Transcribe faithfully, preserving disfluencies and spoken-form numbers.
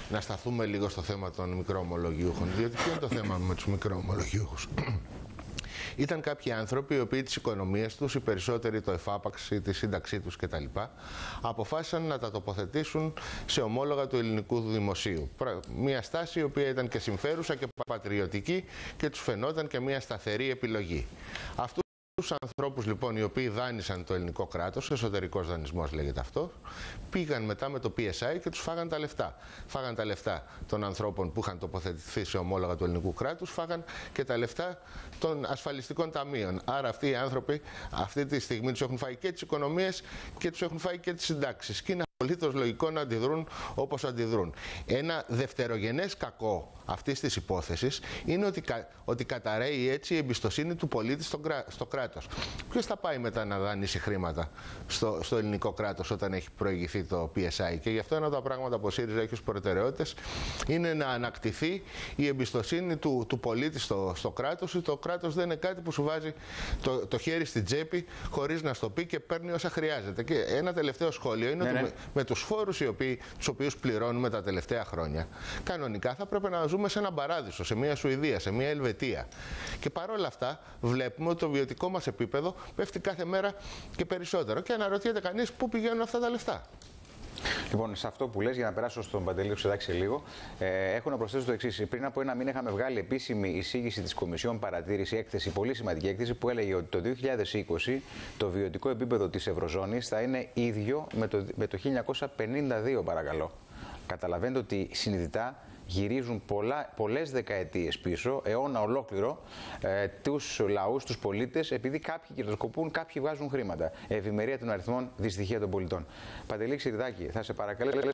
να σταθούμε λίγο στο θέμα των μικροομολογιούχων. Διότι ποιο είναι το θέμα με τους μικροομολογιούχους? Ήταν κάποιοι άνθρωποι οι οποίοι τις οικονομίες τους, οι περισσότεροι το εφάπαξ, τη σύνταξή τους κτλ., αποφάσισαν να τα τοποθετήσουν σε ομόλογα του ελληνικού δημοσίου. Μια στάση η οποία ήταν και συμφέρουσα και πατριωτική και τους φαινόταν και μια σταθερή επιλογή. Αυτού τους ανθρώπους λοιπόν οι οποίοι δάνεισαν το ελληνικό κράτος, εσωτερικός δανεισμός λέγεται αυτό, πήγαν μετά με το πι ες άι και τους φάγαν τα λεφτά. Φάγαν τα λεφτά των ανθρώπων που είχαν τοποθετηθεί σε ομόλογα του ελληνικού κράτους, φάγαν και τα λεφτά των ασφαλιστικών ταμείων. Άρα αυτοί οι άνθρωποι αυτή τη στιγμή τους έχουν φάει και τις οικονομίες και τους έχουν φάει και τις συντάξεις. Και είναι απολύτως λογικό να αντιδρούν όπως αντιδρούν. Ένα δευτερογενές κακό αυτής της υπόθεσης είναι ότι, κα, ότι καταραίει έτσι η εμπιστοσύνη του πολίτη στο, στο κράτος. Ποιος θα πάει μετά να δανείσει χρήματα στο, στο ελληνικό κράτος όταν έχει προηγηθεί το πι ες άι? Και γι' αυτό ένα από τα πράγματα που ο ΣΥΡΙΖΑ έχει ως προτεραιότητες είναι να ανακτηθεί η εμπιστοσύνη του, του πολίτη στο, στο κράτος. Το κράτος δεν είναι κάτι που σου βάζει το, το χέρι στην τσέπη χωρίς να στο πει και παίρνει όσα χρειάζεται. Και ένα τελευταίο σχόλιο είναι ναι, ότι ναι. με, με τους φόρους οι οποίοι, τους οποίους πληρώνουμε τα τελευταία χρόνια, κανονικά θα πρέπει να ζούμε σε έναν παράδεισο, σε μια Σουηδία, σε μια Ελβετία. Και παρόλα αυτά βλέπουμε ότι το βιωτικό μας επίπεδο πέφτει κάθε μέρα και περισσότερο. Και αναρωτιέται κανείς πού πηγαίνουν αυτά τα λεφτά. Λοιπόν, σε αυτό που λες, για να περάσω στον Παντελή Ξεδάκη λίγο, ε, έχω να προσθέσω το εξής. Πριν από ένα μήνα είχαμε βγάλει επίσημη εισήγηση της Κομισιόν Παρατήρηση, έκθεση, πολύ σημαντική έκθεση, που έλεγε ότι το δύο χιλιάδες είκοσι το βιωτικό επίπεδο της Ευρωζώνης θα είναι ίδιο με το, με το χίλια εννιακόσια πενήντα δύο, παρακαλώ. Καταλαβαίνετε ότι συνειδητά γυρίζουν πολλά, πολλές δεκαετίες πίσω, αιώνα ολόκληρο, ε, τους λαούς, τους πολίτες, επειδή κάποιοι κερδοσκοπούν, κάποιοι βγάζουν χρήματα. Ευημερία των αριθμών, δυστυχία των πολιτών. Παντελή Ξηριδάκη, θα σε παρακαλέσω